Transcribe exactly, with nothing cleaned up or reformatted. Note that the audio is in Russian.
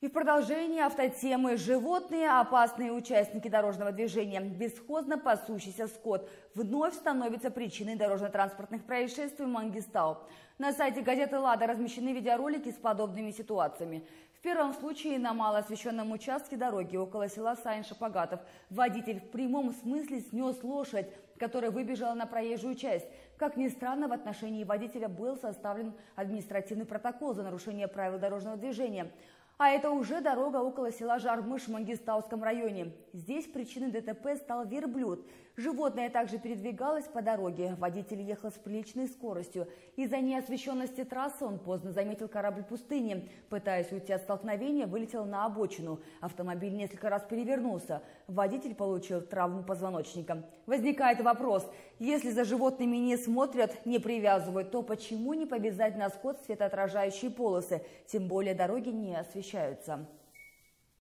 И в продолжении автотемы животные, опасные участники дорожного движения, бесхозно пасущийся скот вновь становится причиной дорожно-транспортных происшествий в Мангистау. На сайте газеты «Лада» размещены видеоролики с подобными ситуациями. В первом случае на малоосвещенном участке дороги около села Сайн-Шапогатов водитель в прямом смысле снес лошадь, которая выбежала на проезжую часть. Как ни странно, в отношении водителя был составлен административный протокол за нарушение правил дорожного движения. А это уже дорога около села Жармыш в Мангистауском районе. Здесь причиной ДТП стал верблюд. Животное также передвигалось по дороге. Водитель ехал с приличной скоростью. Из-за неосвещенности трассы он поздно заметил корабль пустыни. Пытаясь уйти от столкновения, вылетел на обочину. Автомобиль несколько раз перевернулся. Водитель получил травму позвоночника. Возникает вопрос: если за животными не смотрят, не привязывают, то почему не повязать на скот светоотражающие полосы? Тем более дороги не освещаются.